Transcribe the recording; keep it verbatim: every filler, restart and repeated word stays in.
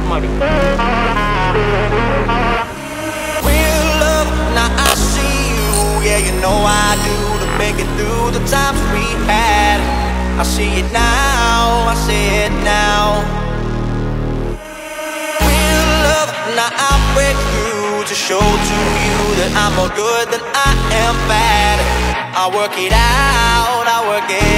Of ಮಾಡಿ. Real love, now I see you, yeah, you know I do, to make it through the times we had. I see it now, I see it now. Real love, now I break through to show to you that I'm more good than I am bad. I work it out, I work it